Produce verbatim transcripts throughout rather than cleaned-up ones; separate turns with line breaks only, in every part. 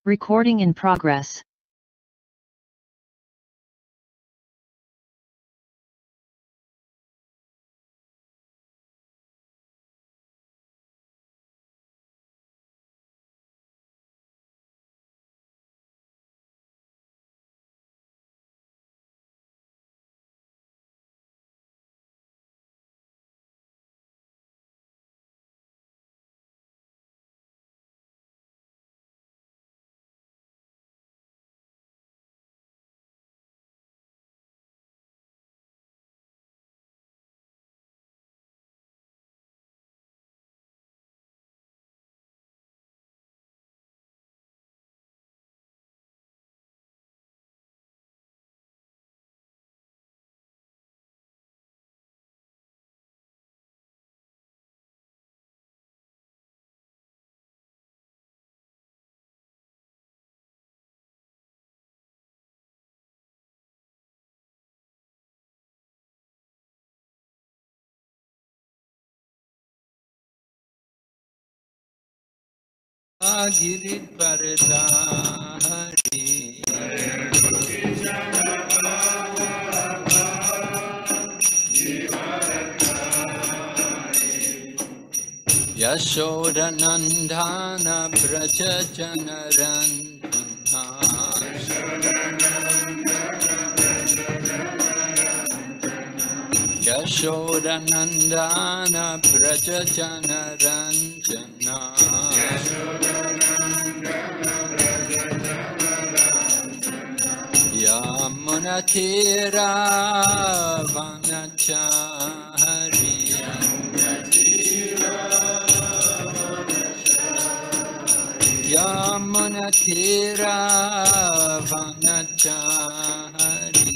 Recording in progress.
Giridvaradhari Yashodanandana Braja Janarandana Yashodanandana Braja Janarandana Yamunatira Vanachari Yamunatira Vanachari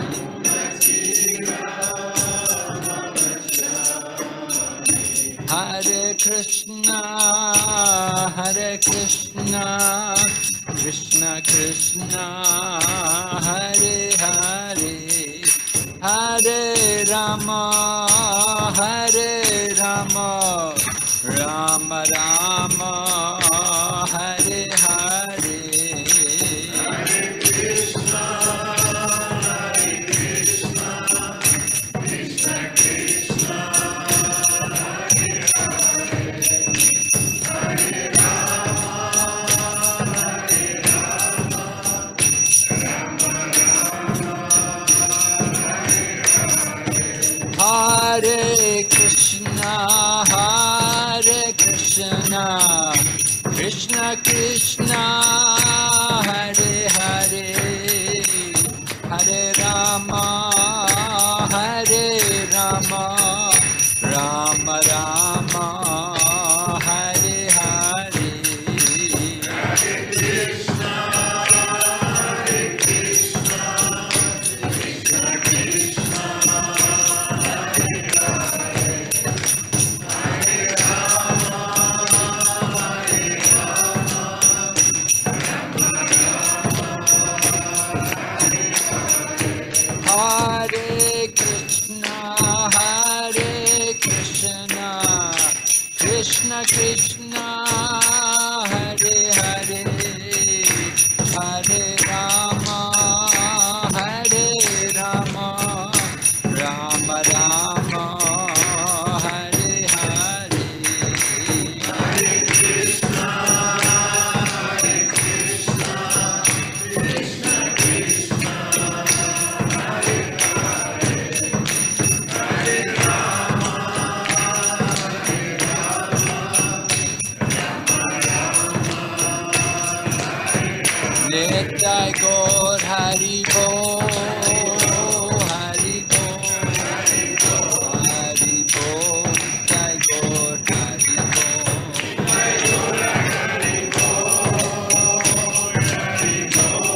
Hare Krishna Hare Krishna Krishna Krishna Hare Hare Hare Rama Hare Rama Rama Rama Hare Hare Hare Krishna Hare Krishna Krishna Krishna Hare Hare Hare Rama Hare Rama Rama Rama Hare Hare Hare Krishna Hare Krishna Krishna Krishna Hare Hare Hare Rama Hare Rama Rama Rama Hare Hare Hare Krishna Hare Krishna Krishna Krishna Hare Hare Hare Rama Hare Rama Rama Rama Hare Krishna Hare Krishna Krishna Krishna Hare Hare Hare Rama Hare Rama Rama Rama Hare Hare Hare Krishna Hare Krishna Krishna Krishna Hare Hare Hare Rama Hare Rama Rama Rama Hare Nitai Gaur Hari Bol Hari Bol Hari Bol Hari Bol Nitai Gaur Hari Bol Nitai Gaur Hari Bol Hari Bol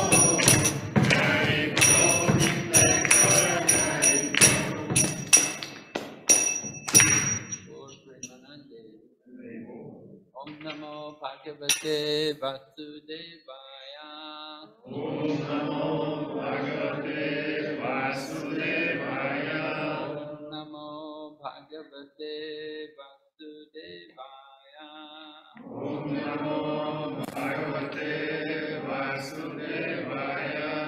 Hari Bol Nitai Gaur Hari Bol Premanande Om Namo Bhagavate Vasudevaya Om Namo Bhagavate Vasudevaya Om Namo Bhagavate Vasudevaya Om Namo Bhagavate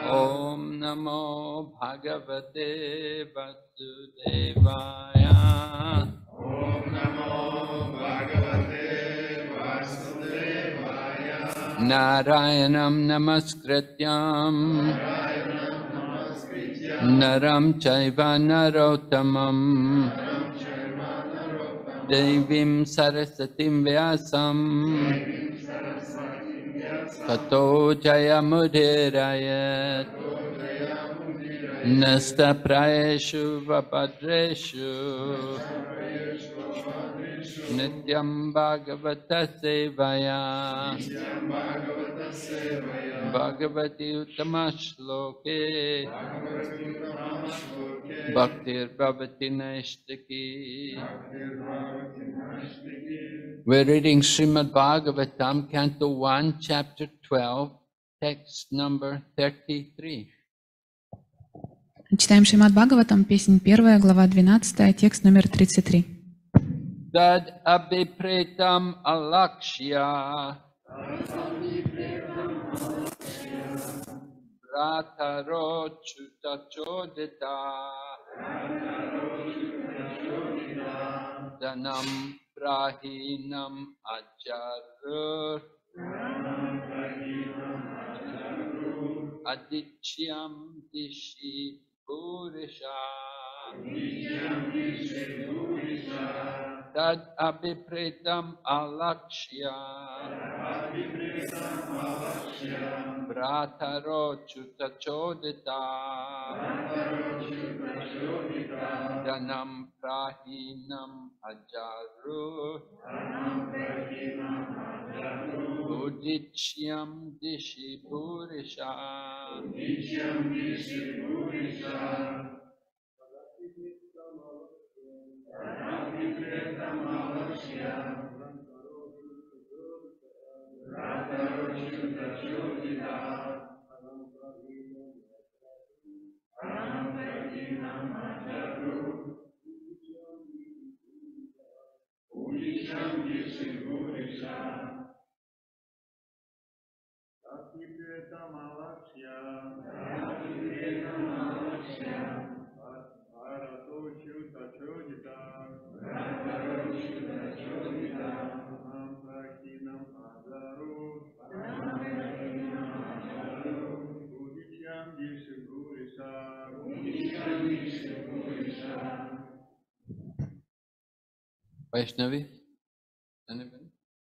Om Namo Bhagavate Vasudevaya.
Om Namo Bhagavate Vasudevaya.
Narayanam Namaskrityam
Narayanam Namaskrityam.
Naram Chaiva Narottamam
Naram Chaiva Narottamam.
Devim Sarasatim Vyasam
Devim Saraswatim Vyasam.
Tato Jayamudirayat
Tato Jayamudirayat.
Nasta Prayeshu Vapadreshu
Sarveshu Avadreshu.
Nityam Bhagavata Sevaya
Nityam Bhagavata Sevaya.
Bhagavati Uttama Shloke
Bhagavati Uttama Shloke.
Bhaktir Bhavati Naishtaki.
Bhaktir Bhavati Naishtaki.
We're reading Srimad Bhagavatam, Canto one, Chapter twelve, text number thirty-three.
Читаем Шримад Бхагаватам, песнь первая, глава двенадцатая, текст номер тридцать три.
Tad abhipretam alakshya Rataro chutachodita Danam prahinam ajarur Adichyam dishi purisha Tad abhipretam alakshya Brataro chutachodita Danam prahinam ajaru Udichyam dishi purisha Vaishnavi? Anybody?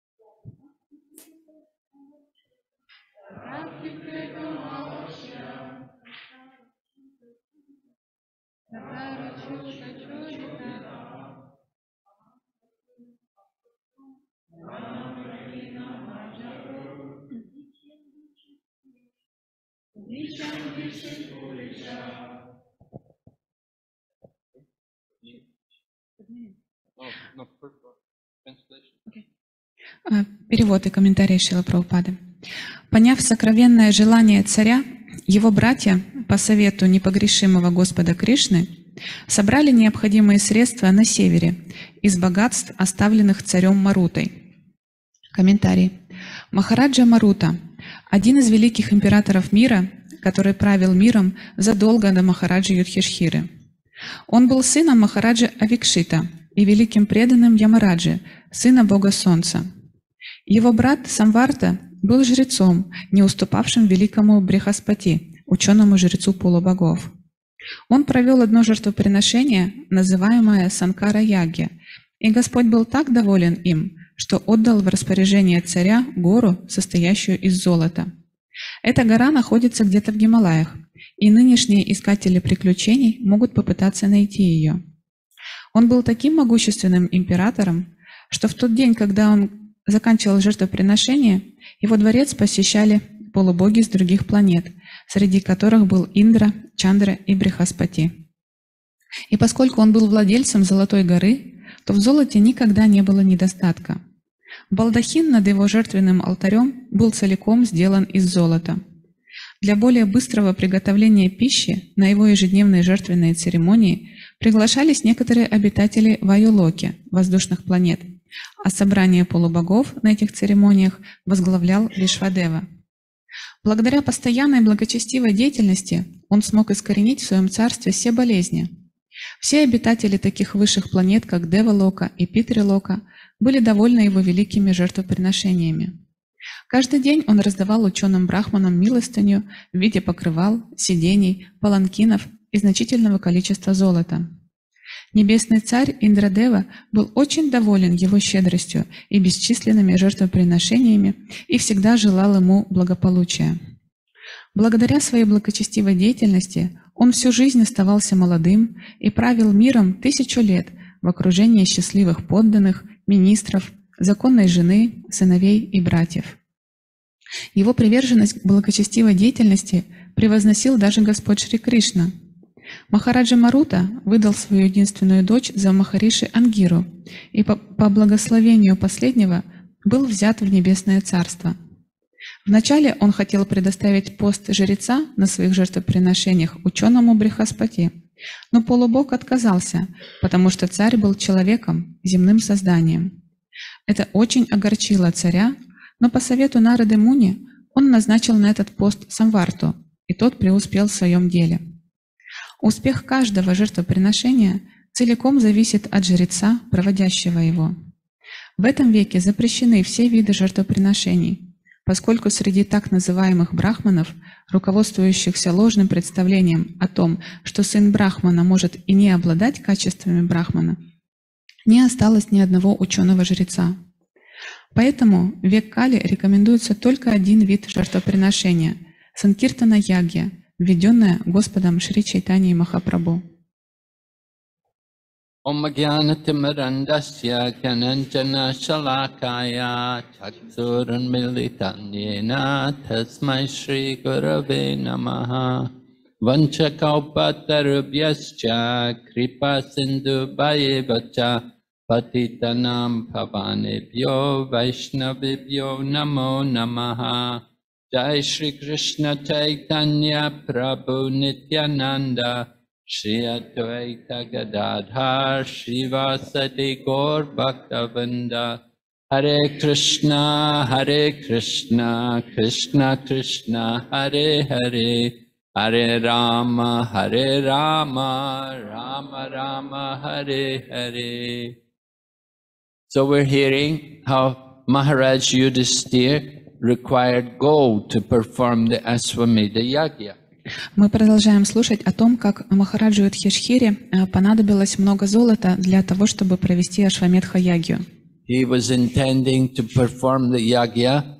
Oh, no, translation.
Перевод и комментарий Шрила Прабхупады. Поняв сокровенное желание царя, его братья, по совету непогрешимого Господа Кришны, собрали необходимые средства на севере из богатств, оставленных царем Марутой. Комментарий. Махараджа Марута – один из великих императоров мира, который правил миром задолго до Махараджи Юдхишхиры. Он был сыном Махараджи Авикшита и великим преданным Ямараджи, сына бога Солнца. Его брат Самварта был жрецом, не уступавшим великому Брихаспати, ученому жрецу полубогов. Он провел одно жертвоприношение, называемое Санкара-ягья, и Господь был так доволен им, что отдал в распоряжение царя гору, состоящую из золота. Эта гора находится где-то в Гималаях, и нынешние искатели приключений могут попытаться найти ее. Он был таким могущественным императором, что в тот день, когда он заканчивал жертвоприношение, его дворец посещали полубоги с других планет, среди которых был Индра, Чандра и Брихаспати. И поскольку он был владельцем Золотой горы, то в золоте никогда не было недостатка. Балдахин над его жертвенным алтарем был целиком сделан из золота. Для более быстрого приготовления пищи на его ежедневные жертвенные церемонии приглашались некоторые обитатели Ваюлоки, воздушных планет, а собрание полубогов на этих церемониях возглавлял Вишвадева. Благодаря постоянной благочестивой деятельности он смог искоренить в своем царстве все болезни. Все обитатели таких высших планет, как Девалока и Питрилока, были довольны его великими жертвоприношениями. Каждый день он раздавал ученым-брахманам милостыню в виде покрывал, сидений, паланкинов и значительного количества золота. Небесный царь Индрадева был очень доволен его щедростью и бесчисленными жертвоприношениями и всегда желал ему благополучия. Благодаря своей благочестивой деятельности он всю жизнь оставался молодым и правил миром тысячу лет в окружении счастливых подданных, министров, законной жены, сыновей и братьев. Его приверженность к благочестивой деятельности превозносил даже Господь Шри Кришна. Махараджа Марута выдал свою единственную дочь за Махариши Ангиру и по, по благословению последнего был взят в Небесное Царство. Вначале он хотел предоставить пост жреца на своих жертвоприношениях ученому Брихаспати, но полубог отказался, потому что царь был человеком, земным созданием. Это очень огорчило царя, но по совету Нарады Муни он назначил на этот пост Самварту, и тот преуспел в своем деле. Успех каждого жертвоприношения целиком зависит от жреца, проводящего его. В этом веке запрещены все виды жертвоприношений, поскольку среди так называемых брахманов, руководствующихся ложным представлением о том, что сын брахмана может и не обладать качествами брахмана, не осталось ни одного ученого жреца. Поэтому в век Кали рекомендуется только один вид жертвоприношения – санкиртана-ягья, введенная Господом Шри Чайтаньей Махапрабху.
Om Jnana-timirandasya Gyananjana Shalakaya Chaksuran Militan Yena Tasmai Shri Gurave Namaha Vanchakalpatarubhyascha Kripa Sindhu Bhayevacha Patitanam Pavanebhyo Vaishnavibhyo Namo Namaha Jai Shri Krishna Chaitanya Prabhu Nityananda Shri Advaita Gadadhar Srivasadi Gaur Bhaktavinda Hare Krishna Hare Krishna Krishna Krishna Hare Hare Hare Rama Hare Rama Rama Rama Hare Hare. So we're hearing how Maharaj Yudhisthira required gold to perform the Aswamedha Yagya.
Мы продолжаем слушать о том, как Махараджу Юдхишхире понадобилось много золота для того, чтобы провести Ашвамедха-ягью.
He was intending to perform the yagya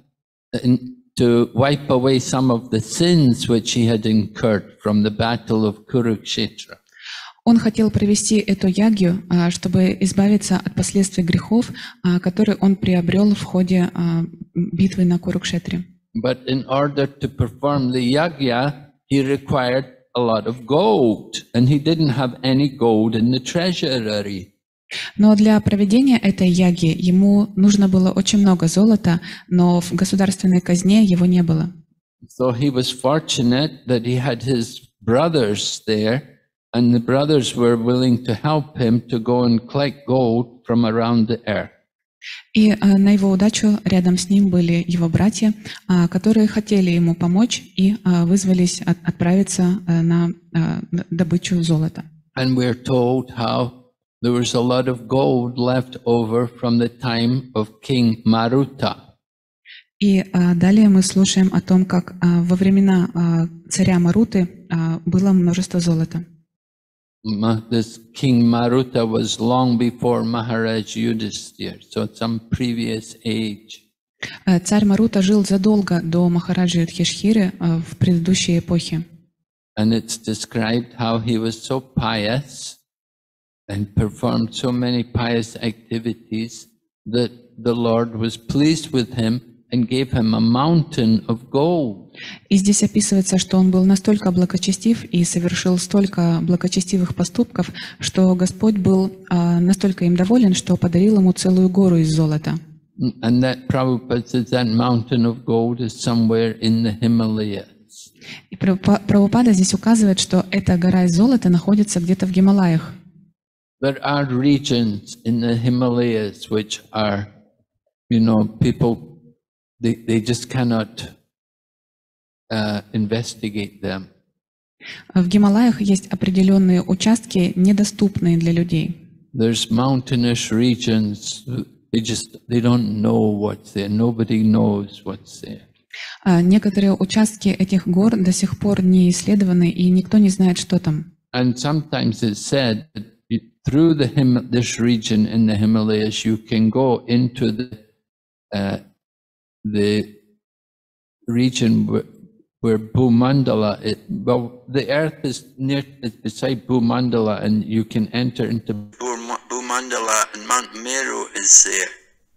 to wipe away some of the sins which he had incurred from the battle of Kurukshetra.
Он хотел провести эту ягью, чтобы избавиться от последствий грехов, которые он приобрел в ходе битвы на Курукшетре.
But in order to perform the yagya, he required a lot of gold, and he didn't have any gold in the treasury.
Но для проведения этой яги ему нужно было очень много золота, но в государственной казне его не было.
So he was fortunate that he had his brothers there, and the brothers were willing to help him to go and collect gold from around the earth.
И а, на его удачу рядом с ним были его братья, а, которые хотели ему помочь и а, вызвались от, отправиться а, на а, добычу золота.
And we're told how there was a lot of gold left over from the time of King Maruta.
И а, далее мы слушаем о том, как а, во времена а, царя Маруты а, было множество золота.
This King Maruta was long before Maharaj Yudhisthira, so it's some previous age.
Царь Марута жил задолго до Махараджи Юдхишхиры в предыдущей эпохе.
And it's described how he was so pious and performed so many pious activities that the Lord was pleased with him and gave him a mountain of gold.
И здесь описывается, что он был настолько благочестив и совершил столько благочестивых поступков, что Господь был а, настолько им доволен, что подарил ему целую гору из золота.
And that Prabhupada says that mountain of gold is somewhere in the Himalayas.
И Прабхупада здесь указывает, что эта гора из золота находится где-то в Гималаях.
There are regions in the Himalayas which are, you know, people, they, they just cannot uh, investigate them.
В Гималаях есть определенные участки, недоступные для людей.
There's mountainous regions. They just they don't know what's there. Nobody knows what's there.
А некоторые участки этих гор до сих пор не исследованы, и никто не знает, что там.
And sometimes it's said that you- through the Him- this region in the Himalayas, you can go into the uh, the region where, where Bhumandala. It, well, the earth is near is beside Bhumandala, and you can enter into Bhum- Bhumandala, and Mount Meru is there.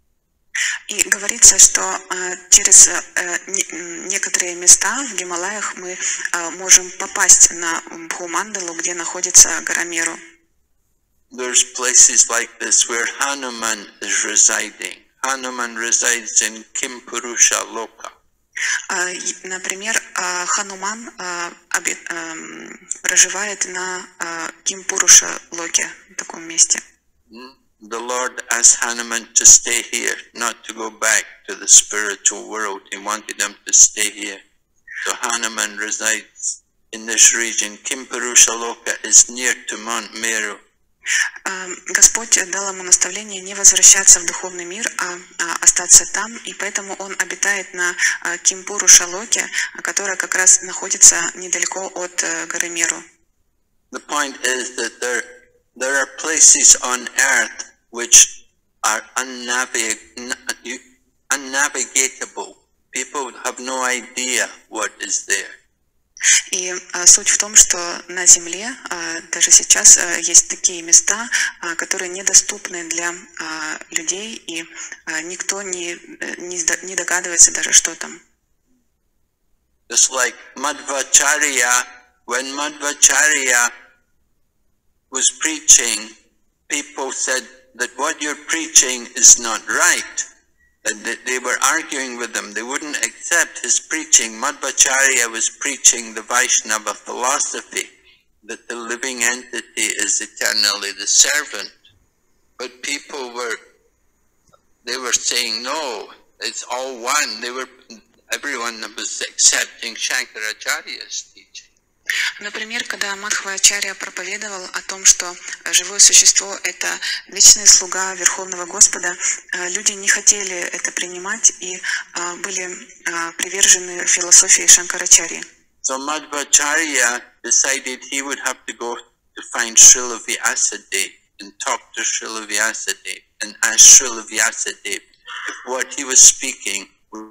И говорится, что э, через э, не- некоторые места в Гималаях мы э, можем попасть на Бхумандалу, где находится гора Меру.
There's places like this where Hanuman is residing. Hanuman resides in Kimpurusha Loka.
Э, и, Например, э, Хануман э, оби- эм, проживает на э, Кимпуруша Локе, в таком месте.
Mm. The Lord asked Hanuman to stay here, not to go back to the spiritual world. He wanted him to stay here. So Hanuman resides in this region. Kimpurusha Loka is near to Mount Meru.
Э, Господь дал ему наставление не возвращаться в духовный мир, а а, остаться там, и поэтому он обитает на э, Кимпуруша-Локе, которая как раз находится недалеко от э, горы Меру.
The point is that there, there are places on earth which are unnavig- n- unnavigatable. People have no idea what is there.
И э, суть в том, что на Земле э, даже сейчас э, есть такие места, э, которые недоступны для э, людей, и э, никто не, э, не сда- не догадывается даже, что там.
Just like Madhvacharya, when Madhvacharya was preaching, people said that what you're preaching is not right. And that they were arguing with him. They wouldn't accept his preaching. Madhvacharya was preaching the Vaishnava philosophy, that the living entity is eternally the servant. But people were, they were saying, no, it's all one. They were, everyone was accepting Shankaracharya's teaching.
Например, когда Мадхвачарья проповедовал о том, что живое существо – это вечный слуга Верховного Господа, э, люди не хотели это принимать и э, были э, привержены философии Шанкарачарьи.
So Madhvacharya decided he would have to go to find Srila Vyasadeva and talk to Srila Vyasadeva and ask Srila Vyasadeva if what he was speaking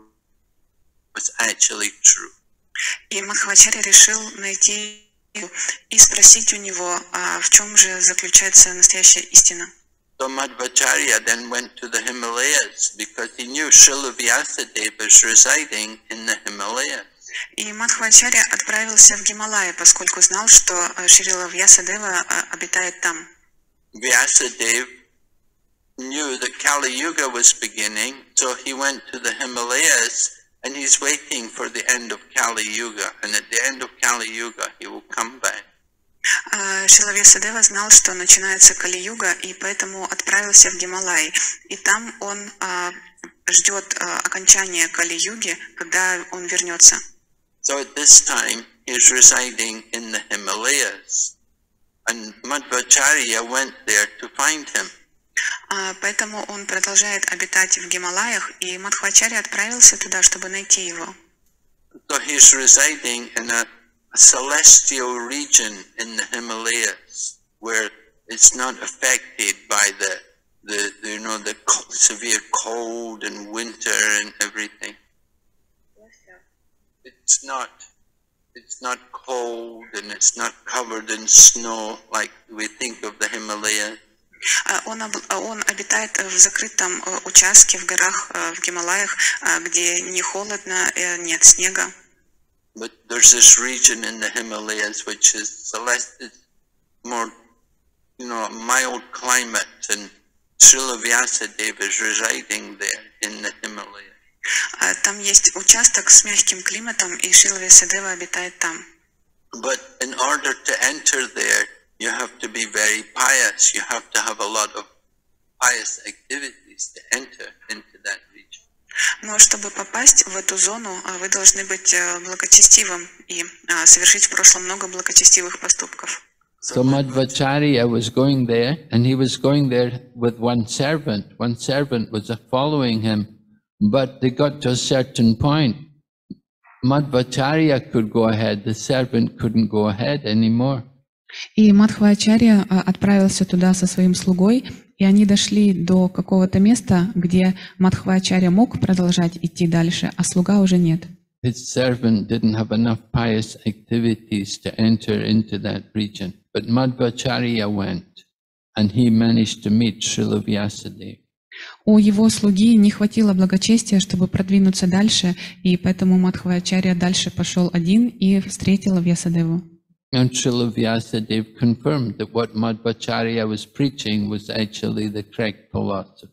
was actually true.
И Мадхвачарья решил найти и спросить у него, а в чем же заключается настоящая истина.
So Madhvacharya then went to the Himalayas because he knew Srila Vyasadeva was residing in the Himalayas.
И Мадхвачарья отправился в Гималаи, поскольку знал, что э, Шрила Вьясадева э, обитает там.
Vyasadeva knew that Kali Yuga was beginning, so he went to the Himalayas and he's waiting for the end of Kali Yuga. And at the end of Kali Yuga, he will come back.
Э, Шрила Вьясадева знал, что начинается Кали-юга, и поэтому отправился в Гималаи. И там он э, ждет э, окончания Кали-юги, когда он вернется.
So at this time, he's residing in the Himalayas. And Madhvacharya went there to find him.
А, Поэтому он продолжает обитать в Гималаях, и Мадхвачарья отправился туда, чтобы найти его.
So he's residing in a celestial region in the Himalayas where it's not affected by the, the, the you know, the co- severe cold and winter and everything. It's not, it's not cold and it's not covered in snow like we think of the Himalayas.
А, Он, об- а, он обитает в закрытом э, участке в горах э, в Гималаях, э, где не холодно, э, нет снега.
But there's this region in the Himalayas which is celestial, more, you know, mild climate, and Srila Vyasadeva is residing there in the Himalayas.
А, Там есть участок с мягким климатом, и Шрила Вьясадева обитает там.
But in order to enter there, you have to be very pious. You have to have a lot of pious activities to enter into that region.
Но чтобы попасть в эту зону, а, вы должны быть э, благочестивым и а, совершить в прошлом много благочестивых поступков.
So Madhvacharya was going there, and he was going there with one servant. One servant was following him, but they got to a certain point. Madhvacharya could go ahead, the servant couldn't go ahead anymore.
И Мадхвачарья а, отправился туда со своим слугой, и они дошли до какого-то места, где Мадхвачарья мог продолжать идти дальше, а слуга уже нет.
His servant didn't have enough pious activities to enter into that region, but Madhvacharya went, and he managed to meet Srila Vyasadeva.
У его слуги не хватило благочестия, чтобы продвинуться дальше, и поэтому Мадхвачарья дальше пошел один и встретил Вьясадеву.
And Srila Vyasadeva confirmed that what Madhvacharya was preaching was actually the correct philosophy.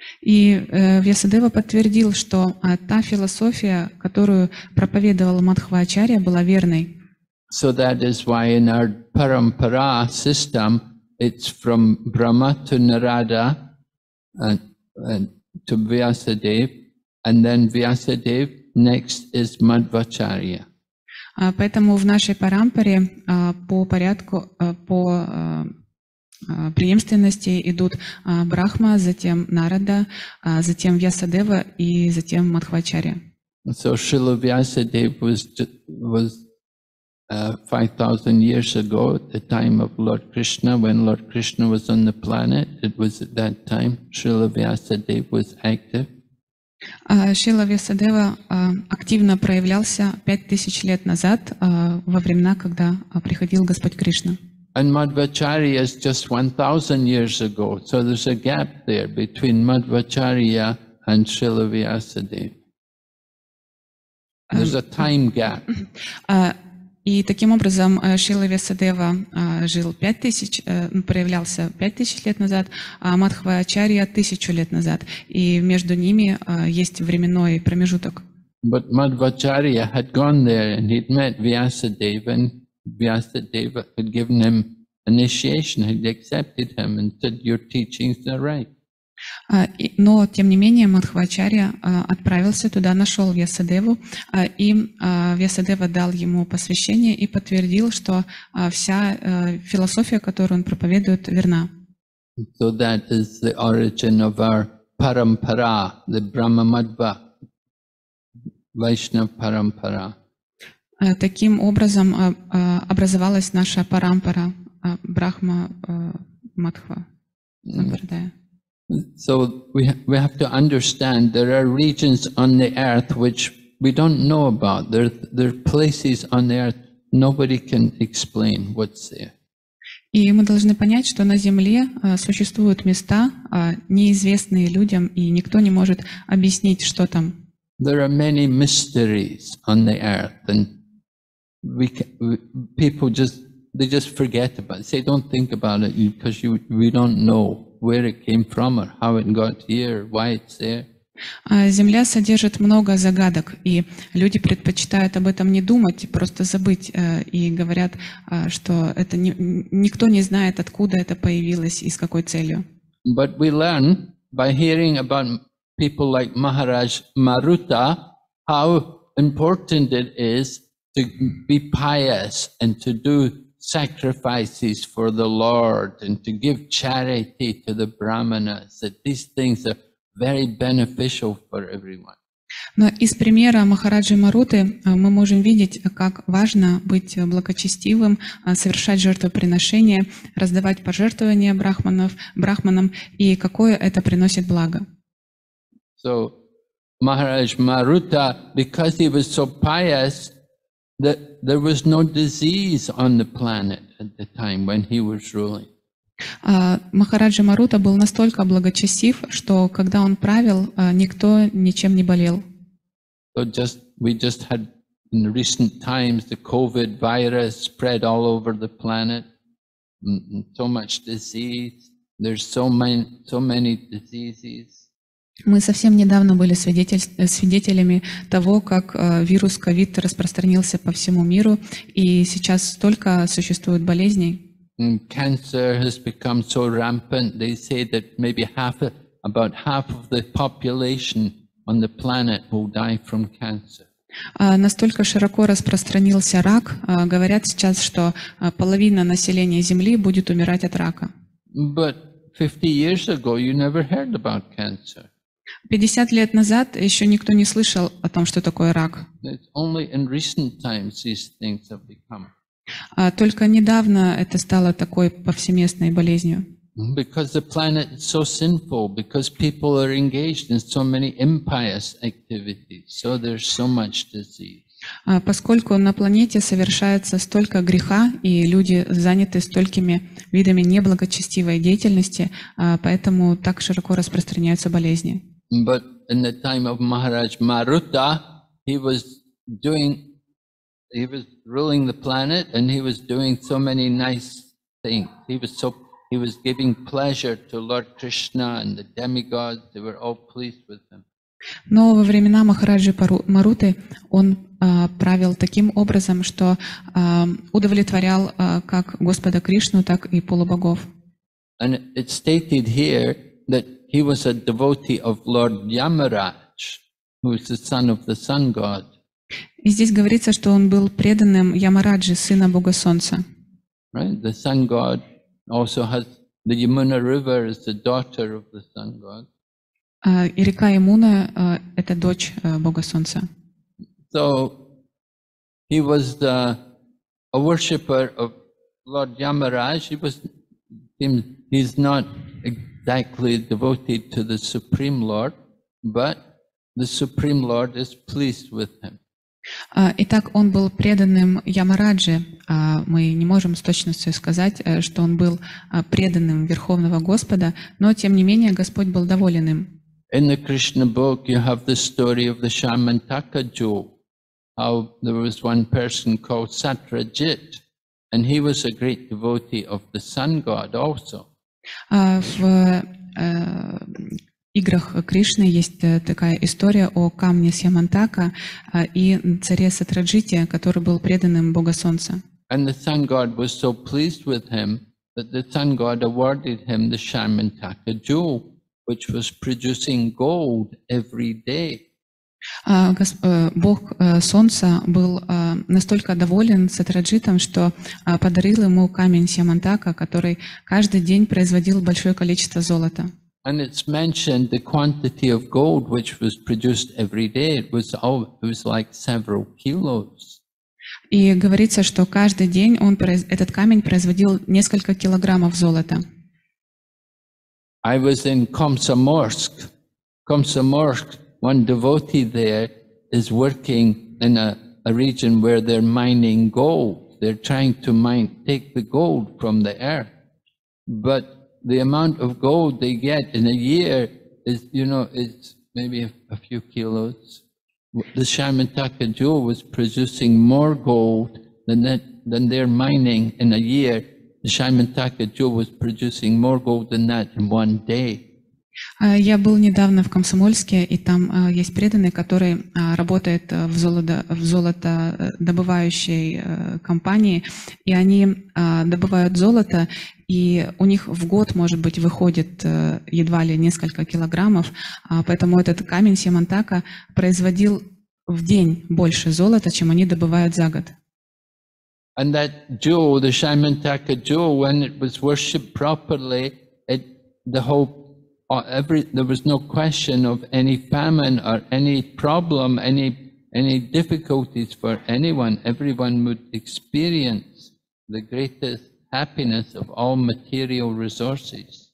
И э, Вьясадева подтвердил, что а, та философия, которую проповедовал Мадхвачарья, была верной.
So that is why in our parampara system, it's from Brahma to Narada and, and to Vyasadeva, and then Vyasadeva, next is Madhvacharya.
А, поэтому в нашей парампаре а, по порядку, а, по а, а, преемственности идут а, Брахма, затем Нарада, а, затем Вьясадева и затем Мадхвачарья.
So Srila Vyasadeva was, was uh, five thousand years ago at the time of Lord Krishna, when Lord Krishna was on the planet. It was at that time Srila Vyasadeva was active.
А, Шрила Вьясадева а, активно проявлялся пять тысяч лет назад, а, во времена, когда а, приходил Господь Кришна.
And Madhvacharya is just one thousand years ago. So there's a gap there between Madhvacharya and Srila Vyasadeva. There's a time gap.
А, И таким образом а, Шрила Вьясадева а, жил пять тысяч, а, ну, проявлялся пять тысяч лет назад, а Мадхвачарья тысячу лет назад. И между ними а, есть временной промежуток.
But Madhvacharya had gone there and he'd met Vyasadeva, and Vyasadeva had given him initiation, had accepted him and said, your teachings are right.
А, и- Но, тем не менее, Мадхвачарья а, отправился туда, нашел Вьясадеву, а, и а, Вьясадева дал ему посвящение и подтвердил, что а, вся а, философия, которую он проповедует, верна.
So that is the origin of our parampara, the Brahma Madhva, Vaishnava parampara.
А, Таким образом а, а, образовалась наша парампара а, Брахма а, Мадхва Сампрадая.
So we, ha- we have to understand there are regions on the earth which we don't know about. There, there are places on the earth nobody can explain what's there.
И мы должны понять, что на Земле а, существуют места, а, неизвестные людям, и никто не может объяснить, что там.
There are many mysteries on the earth, and we, ca- we people just they just forget about it. Say, don't think about it because you we don't know where it came from or how it got here, why it's there.
А Земля содержит много загадок, и люди предпочитают об этом не думать, просто забыть, э, и говорят, а, что это не- никто не знает, откуда это появилось и с какой целью.
But we learn by hearing about people like Maharaj Maruta how important it is to be pious and to do sacrifices for the Lord and to give charity to the Brahmanas, that these things are very beneficial for everyone.
Но из примера Махараджи Маруты а, мы можем видеть, как важно быть благочестивым, а, совершать жертвоприношения, раздавать пожертвования брахманов, брахманам, и какое это приносит благо.
So Maharaj Maruta, because he was so pious, that there was no disease on the planet at the time when he was ruling.
А, Махараджа Марута был настолько благочестив, что когда он правил, а, никто ничем не болел.
So just we just had in recent times the COVID virus spread all over the planet, and, and so much disease. There's so many so many diseases.
Мы совсем недавно были свидетель- э, свидетелями того, как а, вирус ковид распространился по всему миру, и сейчас столько существует болезней.
And cancer has become so rampant. They say that maybe half, of- about half of the population on the planet will die from cancer.
А, Настолько широко распространился рак, а, говорят сейчас, что а, половина населения Земли будет умирать от рака.
But fifty years ago, you never heard about cancer.
пятьдесят лет назад еще никто не слышал о том, что такое рак.
It's only in recent times these things have become.
А Только недавно это стало такой повсеместной болезнью.
Because the planet is so sinful, because people are engaged in so many impious activities, so there's so much disease.
А Поскольку на планете совершается столько греха, и люди заняты столькими видами неблагочестивой деятельности, а, поэтому так широко распространяются болезни.
But in the time of Maharaj Maruta, he was doing, he was ruling the planet, and he was doing so many nice things. He was so, he was giving pleasure to Lord Krishna and the demigods. They were all pleased with him.
Но во времена Махараджи Пару- Маруты он а, правил таким образом, что а, удовлетворял а, как Господа Кришну, так и полубогов.
And it's stated here that he was a devotee of Lord Yamaraj, who is the son of the sun god.
И здесь говорится, что он был преданным Ямараджи, сына Бога Солнца.
Right? The sun god also has, the Yamuna river is the daughter of the sun god.
А, И река Ямуна а, — это дочь а, Бога Солнца.
So he was the, a worshipper of Lord Yamaraj. He was, him, he's not exactly devoted to the Supreme Lord, but the Supreme Lord is pleased with him.
А, Итак, он был преданным Ямараджи. А, Мы не можем с точностью сказать, э, что он был а, преданным Верховного Господа, но тем не менее Господь был доволен им.
In the Krishna book, you have the story of the Shamantaka jewel, how there was one person called Satrajit, and he was a great devotee of the sun god also.
А, В э, играх Кришны есть э, такая история о камне Сьямантака а, и царе Сатраджите, который был преданным Бога Солнца.
And the sun god was so pleased with him that the sun god awarded him the Shamantaka jewel, which was producing gold every day.
А, гос- э, Бог э, Солнца был э, настолько доволен Сатраджитом, что э, подарил ему камень Сьямантака, который каждый день производил большое количество золота.
And it's mentioned the quantity of gold which was produced every day. It was all, it was like several kilos.
И говорится, что каждый день он, произ- этот камень производил несколько килограммов золота.
I was in Komsomolsk. Komsomolsk, one devotee there is working in a, a region where they're mining gold. They're trying to mine, take the gold from the earth. But the amount of gold they get in a year is, you know, it's maybe a, a few kilos. The Shamantaka jewel was producing more gold than that, than they're mining in a year. The Shamantaka jewel was producing more gold than that in one day.
А, Я был недавно в Комсомольске, и там а, есть преданный, который а, работает а, в золото, в золотодобывающей а, компании, и они а, добывают золото, и у них в год, может быть, выходит а, едва ли несколько килограммов, а, поэтому этот камень Сьямантака производил в день больше золота, чем они добывают за год.
And that jewel, the Shamantaka jewel, when it was worshipped properly, it, the whole, uh, every, there was no question of any famine or any problem, any, any difficulties for anyone. Everyone would experience the greatest happiness of all material resources.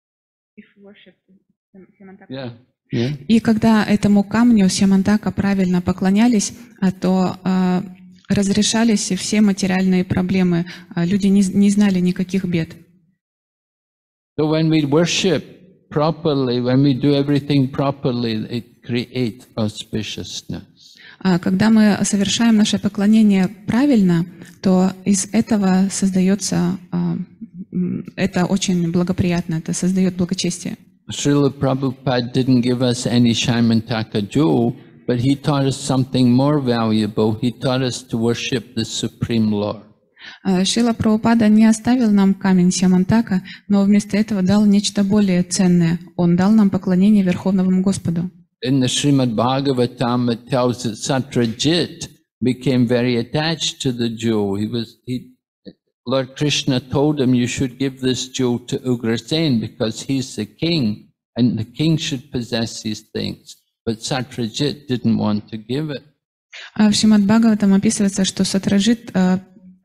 Yeah. Yeah.
И когда этому камню Сьямантака правильно поклонялись, а, то а, разрешались все материальные проблемы. А, Люди не, не знали никаких бед.
So when we worship properly, when we do everything properly, it creates auspiciousness.
А когда мы совершаем наше поклонение правильно, то из этого создается, а, м, это очень благоприятно, это создает благочестие.
Srila Prabhupada didn't give us any Shamantaka jewel, but he taught us something more valuable. He taught us to worship the Supreme Lord.
А, Шрила Прабхупада не оставил нам камень Сьямантака, но вместо этого дал нечто более ценное. Он дал нам поклонение Верховному Господу.
in the Srimad Bhagavatam, it tells that Satyajit became very attached to the jewel. He was, he, Lord Krishna told him, you should give this jewel to Ugrasen because he's the king and the king should possess these things. But Satyajit didn't want to give it.
В Шримад Бхагаватам описывается, что Сатраджит э,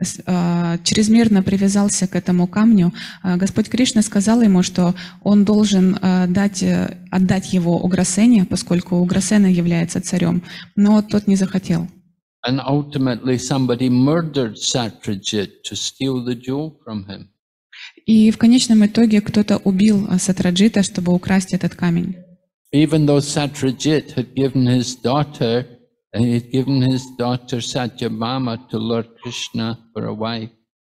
э, чрезмерно привязался к этому камню. Э, Господь Кришна сказал ему, что он должен э, дать, э, отдать его Уграсене, поскольку Уграсена является царем, но тот не захотел.
And ultimately somebody murdered Satyajit to steal the jewel from him.
И в конечном итоге кто-то убил Сатраджита, чтобы украсть этот камень.
Even though Satyajit had given his daughter, and he had given his daughter Satyabhama to Lord Krishna for a wife,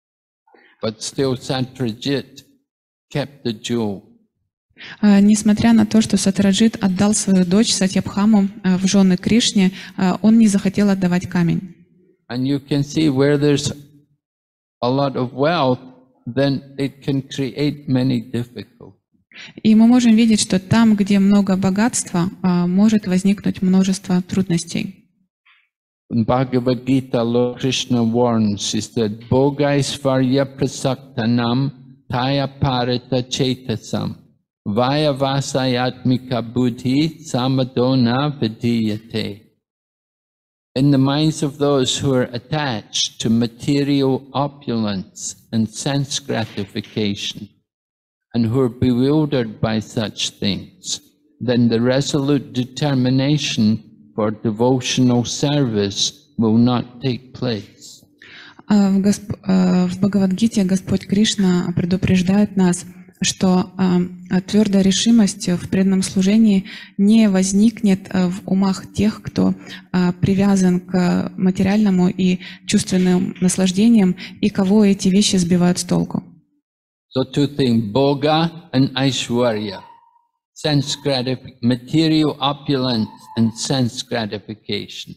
but still Satyajit kept the jewel.
Uh, несмотря на то, что Сатраджит отдал свою дочь Сатьябхаму uh, в жены Кришне, uh, он не захотел отдавать камень.
And you can see where there's a lot of wealth, then it can create many difficulties.
И мы можем видеть, что там, где много богатства, uh, может возникнуть множество трудностей.
In Bhagavad Gita, Lord Krishna warns, he said, Bhogaisvarya prasaktanam taya parita chetasam vaya vasayatmika buddhi samadona vidiyate. In the minds of those who are attached to material opulence and sense gratification, and who are bewildered by such things, then the resolute determination for devotional service will not take place.
В, Госп... в Бхагавад-гите Господь Кришна предупреждает нас, что твердая решимость в преданном служении не возникнет в умах тех, кто привязан к материальному и чувственным наслаждениям, и кого эти вещи сбивают с толку.
So two things, bhoga and aishwarya, sense gratification, material opulence and sense gratification.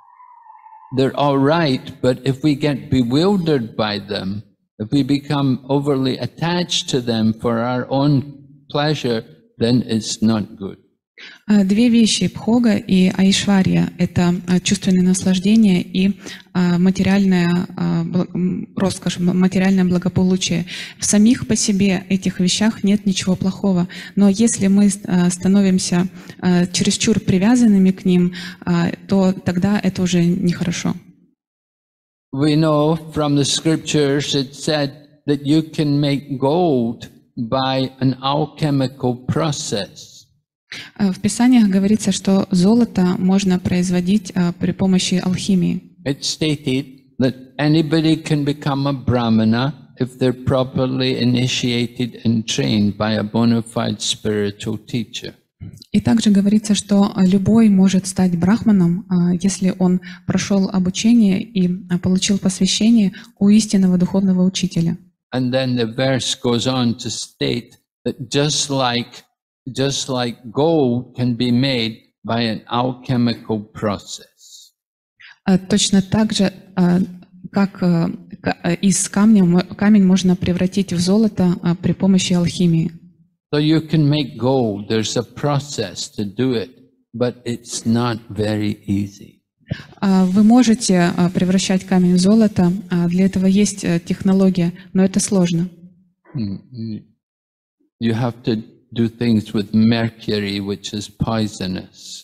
They're all right, but if we get bewildered by them, if we become overly attached to them for our own pleasure, then it's not good.
Две вещи, бхога и айшварья, это чувственное наслаждение и материальная роскошь, материальное благополучие. В самих по себе этих вещах нет ничего плохого, но если мы становимся чересчур привязанными к ним, то тогда это уже нехорошо.
We know from the scriptures it said that you can make gold by an alchemical process.
В Писаниях говорится, что золото можно производить при помощи алхимии.
It stated that anybody can become a brahmana if they're properly initiated and trained by a bona fide spiritual teacher.
И также говорится, что любой может стать брахманом, если он прошел обучение и получил посвящение у истинного духовного учителя.
And then the verse goes on to state that just like just like gold can be made by an alchemical process.
Точно так же, как из камня камень можно превратить в золото при помощи алхимии.
So you can make gold. There's a process to do it, but it's not very easy.
Вы можете превращать камень в золото. Для этого есть технология, но это сложно.
You have to do things with mercury, which is poisonous.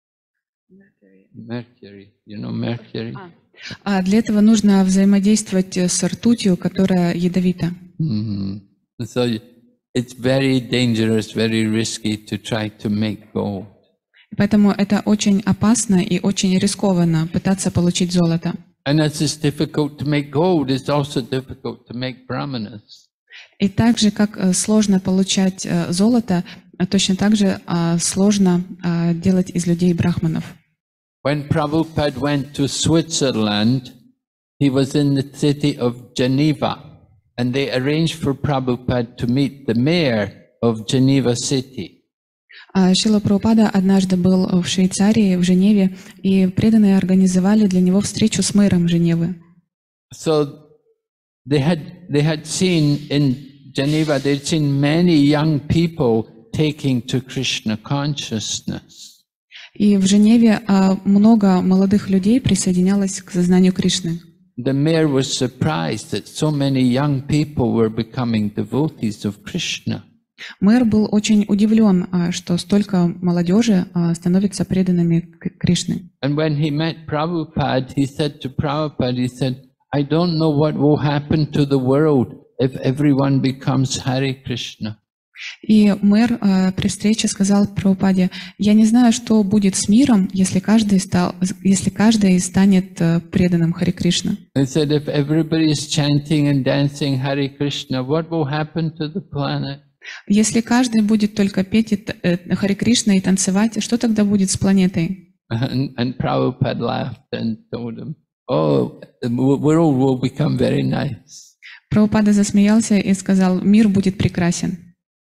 Mercury, you know mercury?
А для этого нужно взаимодействовать с ртутью, которая ядовита.
Mm-hmm. So it's very dangerous, very risky to try to make gold.
Поэтому это очень опасно и очень рискованно пытаться получить золото.
And as it's difficult to make gold, it's also difficult to make brahmanas.
И так же, как сложно получать золото, точно так же сложно делать из людей брахманов.
When Prabhupada went to Switzerland, he was in the city of Geneva, and they arranged for Prabhupada to meet the mayor of Geneva city.
Шрила Прабхупада однажды был в Швейцарии, в Женеве, и преданные организовали для него встречу с мэром Женевы.
So they had they had seen in Geneva, they'd seen many young people taking to Krishna consciousness.
И в Женеве а, много молодых людей присоединялось к сознанию Кришны.
The mayor was surprised that so many young people were becoming devotees of Krishna.
Мэр был очень удивлен, а, что столько молодежи а, становятся преданными к Кришне.
And when he met Prabhupada, he said to Prabhupada, he said, I don't know what will happen to the world if everyone becomes Hare Krishna.
И мэр а, при встрече сказал Прабхупаде: «Я не знаю, что будет с миром, если каждый, стал, если каждый станет а, преданным Харе Кришна».
He said, if everybody is chanting and dancing Hare Krishna, what will happen to the planet?
Если каждый будет только петь и т- э, Харе Кришна и танцевать, что тогда будет с планетой?
And, and Prabhupada laughed and told him, oh, the world will become very nice.
Прабхупада засмеялся и сказал: «Мир будет прекрасен».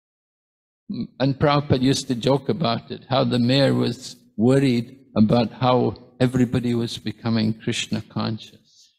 And Prabhupada used to joke about it, how the mayor was worried about how everybody was becoming Krishna conscious.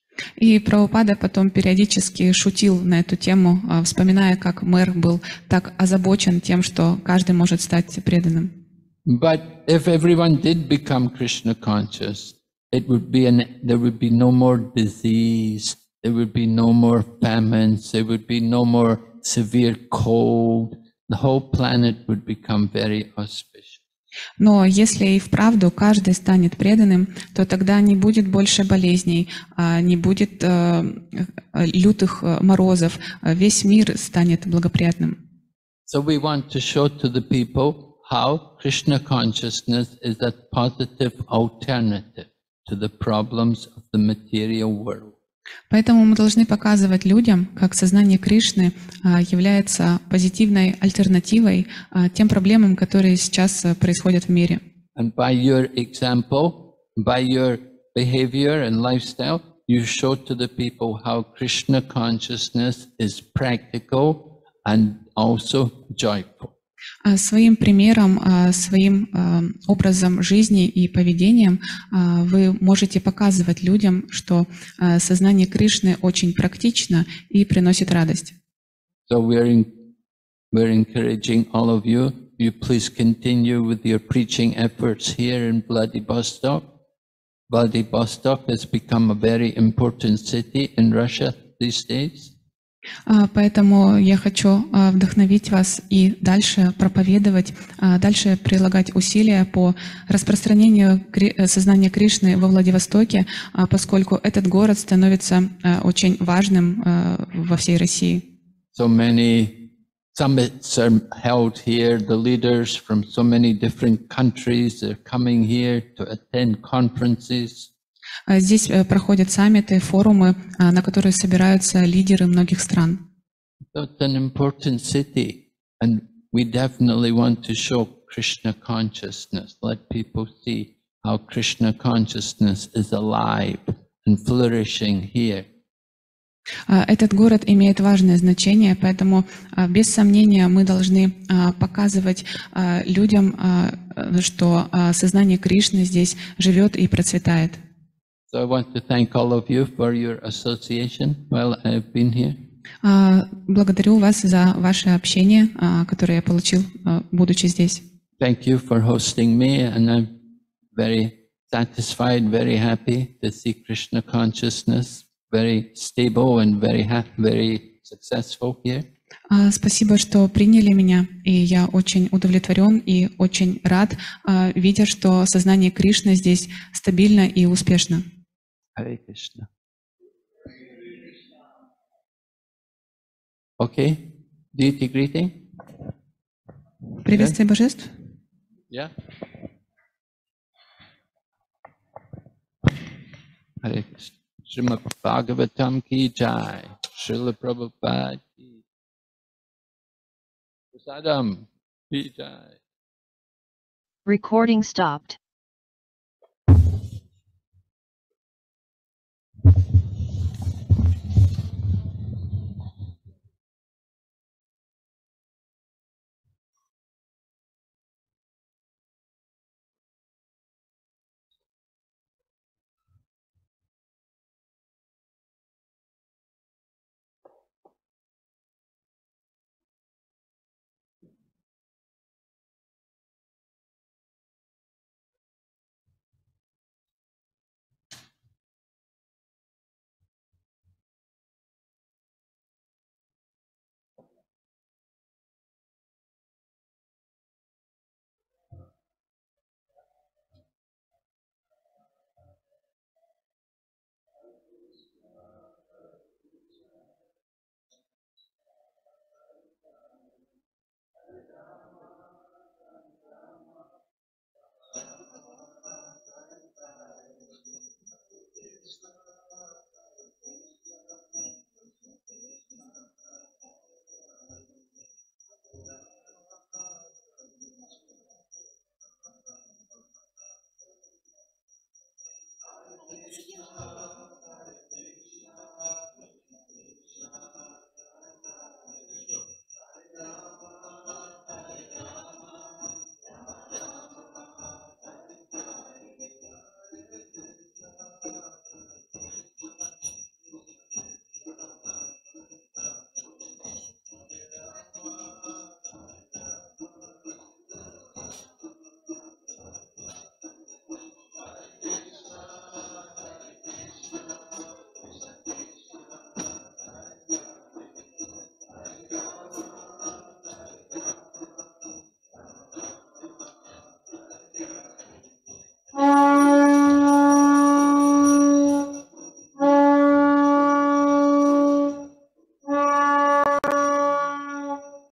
И Прабхупада потом периодически шутил на эту тему, а, вспоминая, как мэр был так озабочен тем, что каждый может стать преданным.
But if everyone did become Krishna conscious, it would be an, there would be no more disease, there would be no more famines, there would be no more severe cold. The whole planet would become very auspicious.
Но если и вправду каждый станет преданным, то тогда не будет больше болезней, а, не будет э, э, лютых э, морозов, а весь мир станет благоприятным.
So we want to show to the people how Krishna consciousness is a positive alternative to the problems of the material world.
Поэтому мы должны показывать людям, как сознание Кришны а, является позитивной альтернативой а, тем проблемам, которые сейчас а, происходят в мире.
And by your example, by your behavior and lifestyle, you show to the people how Krishna consciousness is practical and also joyful.
А Своим примером, а, своим а, образом жизни и поведением а, вы можете показывать людям, что а, сознание Кришны очень практично и приносит радость.
So we're, in, we're encouraging all of you, you please continue with your preaching efforts here in Vladivostok. Vladivostok has become a very important city in Russia these days.
А, Поэтому я хочу а, вдохновить вас и дальше проповедовать, а, дальше прилагать усилия по распространению Кри- э, сознания Кришны во Владивостоке, а, поскольку этот город становится а, очень важным а, во всей России.
So many summits are held here. The leaders from so many different countries are coming here to attend conferences.
А, Здесь э, проходят саммиты, форумы, а, на которые собираются лидеры многих стран.
So it's an important city, and we definitely want to show Krishna consciousness. Let people see how Krishna consciousness is alive and flourishing here.
А, Этот город имеет важное значение, поэтому а, без сомнения мы должны а, показывать а, людям, а, что а, сознание Кришны здесь живет и процветает.
So I want to thank all of you for your association while I've been here.
А, Благодарю вас за ваше общение, а, которое я получил, а, будучи здесь.
Thank you for hosting me, and I'm very satisfied, very happy to see Krishna consciousness very stable and very happy, very successful here.
А, Спасибо, что приняли меня, и я очень удовлетворен и очень рад, а, видя, что сознание Кришны здесь стабильно и успешно.
Hare Krishna. Okay, deity greeting?
Приветствие божеств.
Yeah? Hare Krishna. Srimad Bhagavatam ki jai. Srila Prabhupada ki. Prasadam ki jai.
Recording stopped.